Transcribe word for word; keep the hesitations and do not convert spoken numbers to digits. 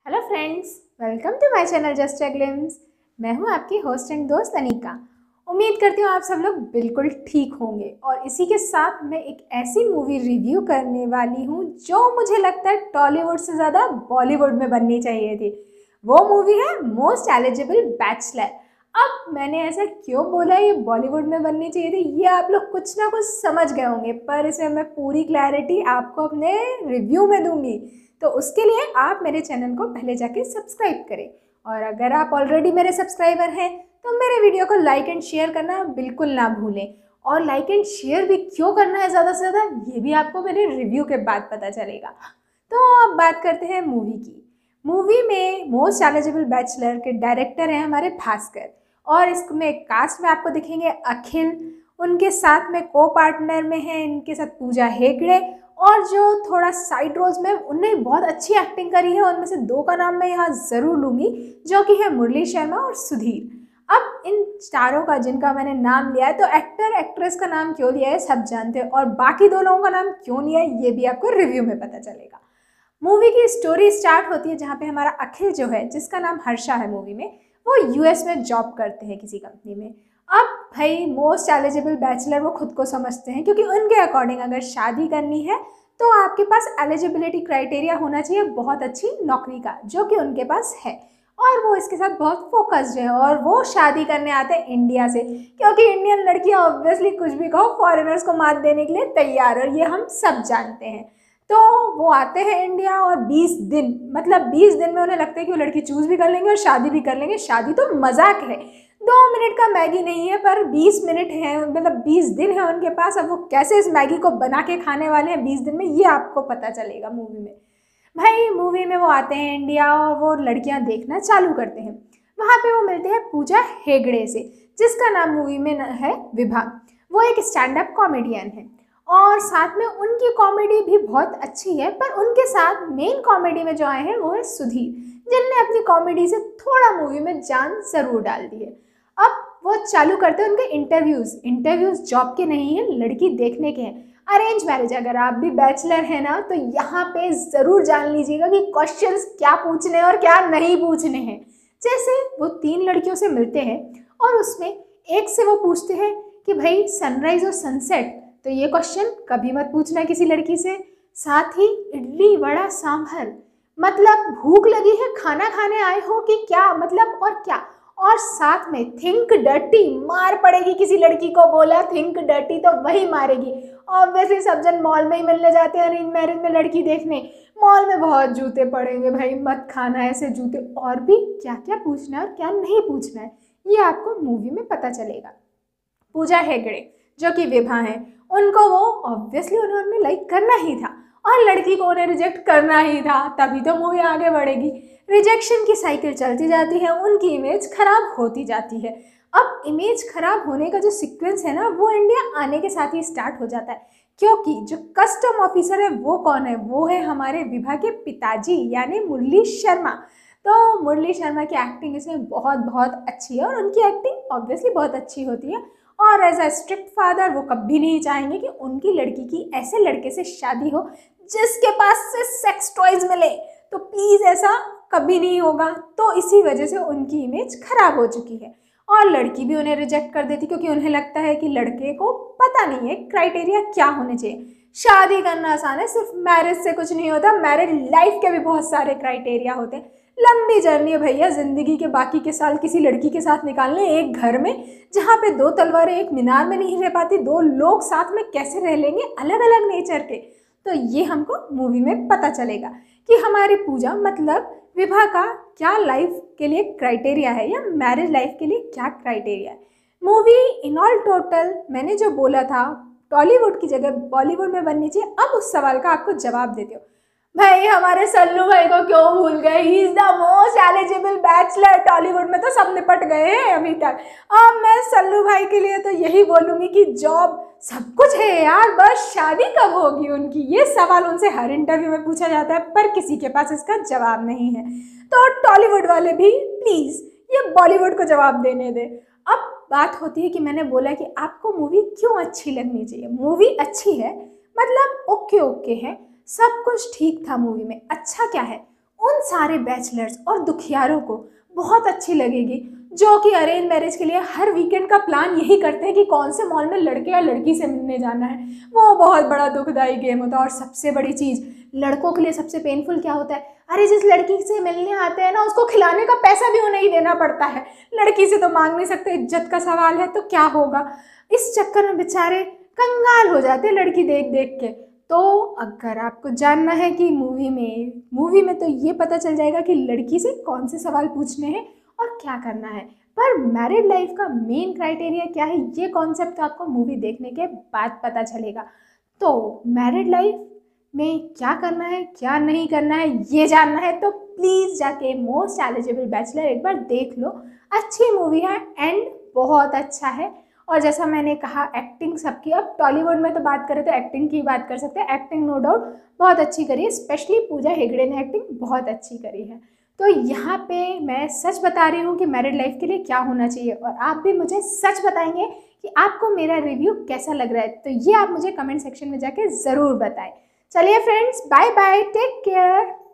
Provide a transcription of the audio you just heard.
Hello friends, welcome to my channel just a glimpse. मैं हूं आपकी होस्ट एंड दोस्त अनीका। उम्मीद करती हूं आप सब लोग बिल्कुल ठीक होंगे। और इसी के साथ मैं एक ऐसी मूवी रिव्यू करने वाली हूं जो मुझे लगता है टॉलीवुड से ज़्यादा बॉलीवुड में बननी चाहिए थी। वो मूवी है मोस्ट एलिजिबल बैचलर। अब मैंने ऐसा क्यों बोला ये बॉलीवुड में बननी चाहिए थी, ये आप लोग कुछ ना कुछ समझ गए होंगे, पर इसमें मैं पूरी क्लैरिटी आपको अपने रिव्यू में दूंगी। तो उसके लिए आप मेरे चैनल को पहले जाके सब्सक्राइब करें। और अगर आप ऑलरेडी मेरे सब्सक्राइबर हैं तो मेरे वीडियो को लाइक एंड शेयर करना बिल्कुल ना भूलें। और लाइक एंड शेयर भी क्यों करना है ज़्यादा से ज़्यादा, ये भी आपको मेरे रिव्यू के बाद पता चलेगा। तो अब बात करते हैं मूवी की। मूवी में मोस्ट एलिजिबल बैचलर के डायरेक्टर हैं हमारे भास्कर। और इसमें कास्ट में आपको दिखेंगे अखिल, उनके साथ में को पार्टनर में हैं इनके साथ पूजा हेगड़े, और जो थोड़ा साइड रोल्स में उनने बहुत अच्छी एक्टिंग करी है उनमें से दो का नाम मैं यहाँ ज़रूर लूँगी, जो कि है मुरली शर्मा और सुधीर। अब इन चारों का जिनका मैंने नाम लिया है, तो एक्टर एक्ट्रेस का नाम क्यों लिया है सब जानते हैं, और बाकी दो लोगों का नाम क्यों लिया है ये भी आपको रिव्यू में पता चलेगा। मूवी की स्टोरी स्टार्ट होती है जहाँ पे हमारा अखिल जो है, जिसका नाम हर्षा है मूवी में, वो यूएस में जॉब करते हैं किसी कंपनी में। अब भाई मोस्ट एलिजिबल बैचलर वो खुद को समझते हैं, क्योंकि उनके अकॉर्डिंग अगर शादी करनी है तो आपके पास एलिजिबिलिटी क्राइटेरिया होना चाहिए बहुत अच्छी नौकरी का, जो कि उनके पास है। और वो इसके साथ बहुत फोकस्ड है, और वो शादी करने आते हैं इंडिया से, क्योंकि इंडियन लड़कियां ऑब्वियसली कुछ भी कहो फॉरेनर्स को मात देने के लिए तैयार, और ये हम सब जानते हैं। तो वो आते हैं इंडिया, और बीस दिन मतलब बीस दिन में उन्हें लगता है कि वो लड़की चूज़ भी कर लेंगे और शादी भी कर लेंगे। शादी तो मजाक है, दो मिनट का मैगी नहीं है, पर बीस मिनट है, मतलब बीस दिन है उनके पास। अब वो कैसे इस मैगी को बना के खाने वाले हैं बीस दिन में, ये आपको पता चलेगा मूवी में। भाई मूवी में वो आते हैं इंडिया और वो लड़कियां देखना चालू करते हैं। वहाँ पे वो मिलते हैं पूजा हेगड़े से, जिसका नाम मूवी में है विभा। वो एक स्टैंड अप कॉमेडियन है, और साथ में उनकी कॉमेडी भी बहुत अच्छी है। पर उनके साथ मेन कॉमेडी में जो आए हैं वो है सुधीर, जिनने अपनी कॉमेडी से थोड़ा मूवी में जान ज़रूर डाल दी है। अब वो चालू करते हैं उनके इंटरव्यूज़। इंटरव्यूज़ जॉब के नहीं हैं, लड़की देखने के हैं। अरेंज मैरिज, अगर आप भी बैचलर हैं ना, तो यहाँ पे ज़रूर जान लीजिएगा कि क्वेश्चंस क्या पूछने हैं और क्या नहीं पूछने हैं। जैसे वो तीन लड़कियों से मिलते हैं, और उसमें एक से वो पूछते हैं कि भाई सनराइज़ और सनसेट, तो ये क्वेश्चन कभी मत पूछना किसी लड़की से। साथ ही इडली वड़ा सांभर, मतलब भूख लगी है खाना खाने आए हो कि क्या, मतलब और क्या। और साथ में थिंक डर्टी, मार पड़ेगी किसी लड़की को बोला थिंक डर्टी तो वही मारेगी। ऑब्वियसली सब जन मॉल में ही मिलने जाते हैं अरेंज मैरिज में लड़की देखने। मॉल में बहुत जूते पड़ेंगे भाई, मत खाना ऐसे जूते। और भी क्या क्या पूछना है और क्या नहीं पूछना है ये आपको मूवी में पता चलेगा। पूजा हेगड़े जो कि विभा हैं, उनको वो ऑब्वियसली उन्होंने लाइक करना ही था, और लड़की को उन्हें रिजेक्ट करना ही था, तभी तो मूवी आगे बढ़ेगी। रिजेक्शन की साइकिल चलती जाती है, उनकी इमेज खराब होती जाती है। अब इमेज खराब होने का जो सीक्वेंस है ना, वो इंडिया आने के साथ ही स्टार्ट हो जाता है, क्योंकि जो कस्टम ऑफिसर है वो कौन है, वो है हमारे विभा के पिताजी यानी मुरली शर्मा। तो मुरली शर्मा की एक्टिंग इसमें बहुत बहुत अच्छी है, और उनकी एक्टिंग ऑब्वियसली बहुत अच्छी होती है। और एज अ स्ट्रिक्ट फादर वो कभी नहीं चाहेंगे कि उनकी लड़की की ऐसे लड़के से शादी हो जिसके पास से सेक्स टॉयज मिले, तो प्लीज़ ऐसा कभी नहीं होगा। तो इसी वजह से उनकी इमेज खराब हो चुकी है, और लड़की भी उन्हें रिजेक्ट कर देती, क्योंकि उन्हें लगता है कि लड़के को पता नहीं है क्राइटेरिया क्या होने चाहिए। शादी करना आसान है, सिर्फ मैरिज से कुछ नहीं होता, मैरिज लाइफ के भी बहुत सारे क्राइटेरिया होते हैं। लंबी जर्नी है भैया, जिंदगी के बाकी के साल किसी लड़की के साथ निकालने एक घर में, जहाँ पे दो तलवारें एक मीनार में नहीं रह पाती, दो लोग साथ में कैसे रह लेंगे अलग अलग नेचर के। तो ये हमको मूवी में पता चलेगा कि हमारी पूजा मतलब विभा का क्या लाइफ के लिए क्राइटेरिया है, या मैरिज लाइफ के लिए क्या क्राइटेरिया है। मूवी इन ऑल टोटल मैंने जो बोला था टॉलीवुड की जगह बॉलीवुड में बननी चाहिए, अब उस सवाल का आपको जवाब देते हो। भाई हमारे सल्लू भाई को क्यों भूल गए, he is the most eligible bachelor. Tollywood में तो सब निपट गए हैं अभी तक। अब मैं सल्लू भाई के लिए तो यही बोलूँगी कि जॉब सब कुछ है यार, बस शादी कब होगी उनकी, ये सवाल उनसे हर इंटरव्यू में पूछा जाता है, पर किसी के पास इसका जवाब नहीं है। तो टॉलीवुड वाले भी प्लीज़ ये बॉलीवुड को जवाब देने दे। अब बात होती है कि मैंने बोला कि आपको मूवी क्यों अच्छी लगनी चाहिए। मूवी अच्छी है, मतलब ओके ओके है, सब कुछ ठीक था मूवी में। अच्छा क्या है, उन सारे बैचलर्स और दुखियारों को बहुत अच्छी लगेगी जो कि अरेंज मैरिज के लिए हर वीकेंड का प्लान यही करते हैं कि कौन से मॉल में लड़के या लड़की से मिलने जाना है। वो बहुत बड़ा दुखदाई गेम होता है। और सबसे बड़ी चीज़ लड़कों के लिए सबसे पेनफुल क्या होता है, अरे जिस लड़की से मिलने आते हैं ना उसको खिलाने का पैसा भी उन्हें ही देना पड़ता है। लड़की से तो मांग नहीं सकते, इज्जत का सवाल है, तो क्या होगा। इस चक्कर में बेचारे कंगाल हो जाते हैं लड़की देख देख के। तो अगर आपको जानना है कि मूवी में मूवी में तो ये पता चल जाएगा कि लड़की से कौन से सवाल पूछने हैं और क्या करना है, पर मैरिड लाइफ का मेन क्राइटेरिया क्या है ये कॉन्सेप्ट तो आपको मूवी देखने के बाद पता चलेगा। तो मैरिड लाइफ में क्या करना है क्या नहीं करना है ये जानना है तो प्लीज़ जाके मोस्ट एलिजिबल बैचलर एक बार देख लो। अच्छी मूवी है, एंड बहुत अच्छा है। और जैसा मैंने कहा एक्टिंग सबकी, अब टॉलीवुड में तो बात करें तो एक्टिंग की बात कर सकते हैं। एक्टिंग नो डाउट बहुत अच्छी करी है, स्पेशली पूजा हेगड़े ने एक्टिंग बहुत अच्छी करी है। तो यहाँ पे मैं सच बता रही हूँ कि मैरिड लाइफ के लिए क्या होना चाहिए, और आप भी मुझे सच बताएंगे कि आपको मेरा रिव्यू कैसा लग रहा है। तो ये आप मुझे कमेंट सेक्शन में जाके ज़रूर बताएं। चलिए friends, bye bye, take care.